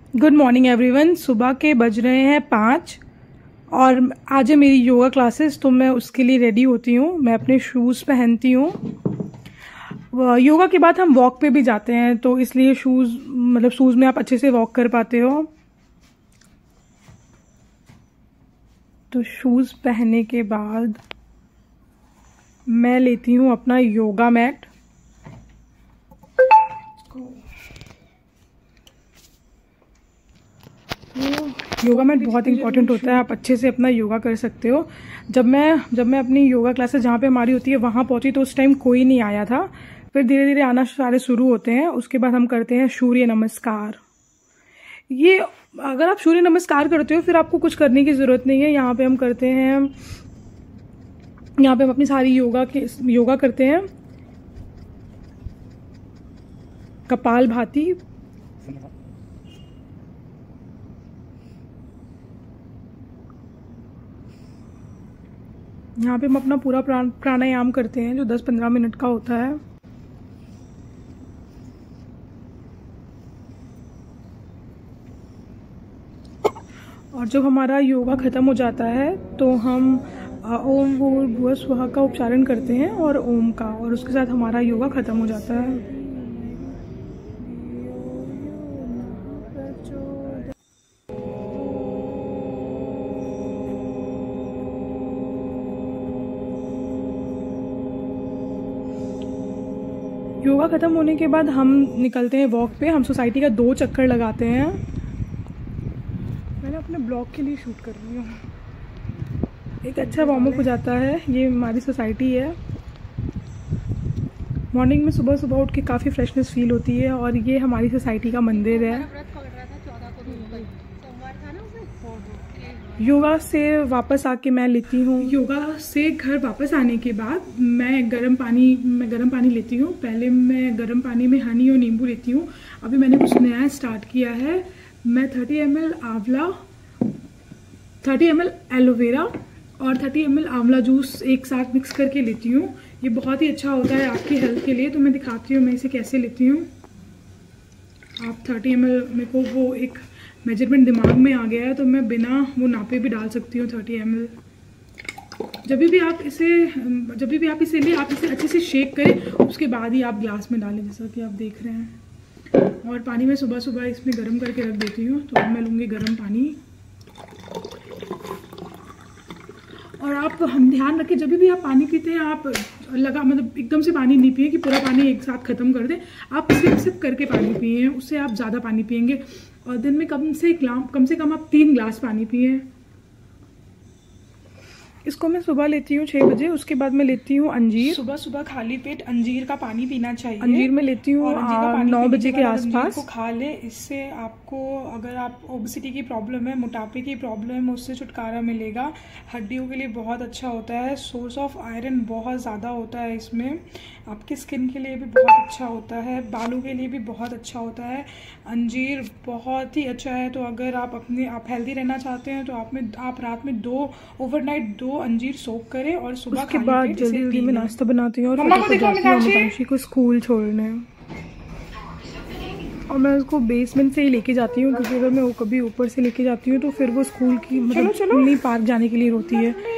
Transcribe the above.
Good morning everyone. सुबह के बज रहे हैं 5 और आज है मेरी योगा क्लासेस, तो मैं उसके लिए रेडी होती हूँ। मैं अपने शूज़ पहनती हूँ। योगा के बाद हम वॉक पे भी जाते हैं, तो इसलिए शूज़ में आप अच्छे से वॉक कर पाते हो। तो शूज़ पहनने के बाद मैं लेती हूँ अपना योगा मैट। योगा मैट बहुत इंपॉर्टेंट होता है, आप अच्छे से अपना योगा कर सकते हो। जब मैं अपनी योगा क्लासेस जहाँ पे हमारी होती है वहाँ पहुँची तो उस टाइम कोई नहीं आया था। फिर धीरे धीरे आना सारे शुरू होते हैं। उसके बाद हम करते हैं सूर्य नमस्कार। ये अगर आप सूर्य नमस्कार करते हो फिर आपको कुछ करने की ज़रूरत नहीं है। यहाँ पे हम करते हैं, यहाँ पे हम अपनी सारी योगा करते हैं। कपाल भाती, यहाँ पे हम अपना पूरा प्राणायाम करते हैं जो 10-15 मिनट का होता है। और जब हमारा योगा ख़त्म हो जाता है तो हम ओम भूर्भुवः स्वः का उच्चारण करते हैं और ओम का, और उसके साथ हमारा योगा ख़त्म हो जाता है। योगा ख़त्म होने के बाद हम निकलते हैं वॉक पे। हम सोसाइटी का 2 चक्कर लगाते हैं। मैंने अपने ब्लॉग के लिए शूट कर रही हूँ। एक अच्छा वार्म अप हो जाता है। ये हमारी सोसाइटी है। मॉर्निंग में सुबह सुबह उठ के काफ़ी फ्रेशनेस फील होती है। और ये हमारी सोसाइटी का मंदिर है। योगा से वापस आके मैं लेती हूँ, योगा से घर वापस आने के बाद मैं गर्म पानी लेती हूँ। पहले मैं गर्म पानी में हनी और नींबू लेती हूँ। अभी मैंने कुछ नया स्टार्ट किया है। मैं 30 ml आंवला, 30 ml एलोवेरा और 30 ml आंवला जूस एक साथ मिक्स करके लेती हूँ। ये बहुत ही अच्छा होता है आपकी हेल्थ के लिए। तो मैं दिखाती हूँ मैं इसे कैसे लेती हूँ। आप 30 ml, मेरे को वो एक मेजरमेंट दिमाग में आ गया है तो मैं बिना वो नापे भी डाल सकती हूँ 30 ml। जब भी आप इसे लें आप इसे अच्छे से शेक करें, उसके बाद ही आप ग्लास में डालें, जैसा कि आप देख रहे हैं। और पानी में सुबह सुबह इसमें गर्म करके रख देती हूँ। तो अब मैं लूँगी गर्म पानी। और हम ध्यान रखें, जब भी आप पानी पीते हैं आप एकदम से पानी नहीं पिए कि पूरा पानी एक साथ ख़त्म कर दें। आप सिप करके पानी पिए, उससे आप ज़्यादा पानी पिएंगे। और दिन में कम से कम आप 3 ग्लास पानी पिए। इसको मैं सुबह लेती हूँ 6 बजे। उसके बाद मैं लेती हूँ अंजीर। सुबह सुबह खाली पेट अंजीर का पानी पीना चाहिए। अंजीर में लेती हूँ 9 बजे के आसपास। को खा ले, इससे आपको, अगर आप ओबेसिटी की प्रॉब्लम है, मोटापे की प्रॉब्लम है, उससे छुटकारा मिलेगा। हड्डियों के लिए बहुत अच्छा होता है। सोर्स ऑफ आयरन बहुत ज़्यादा होता है इसमें। आपकी स्किन के लिए भी बहुत अच्छा होता है, बालों के लिए भी बहुत अच्छा होता है। अंजीर बहुत ही अच्छा है। तो अगर आप हेल्दी रहना चाहते हैं तो आप रात में ओवरनाइट 2 अंजीर सोक करें और सुबह के बाद जल्दी में नाश्ता बनाती हूँ और मीनाक्षी को स्कूल छोड़ने। और मैं उसको बेसमेंट से ही लेके जाती हूँ, क्योंकि अगर मैं वो कभी ऊपर से लेके जाती हूँ तो फिर वो स्कूल की नहीं पार्क जाने के लिए रोती है।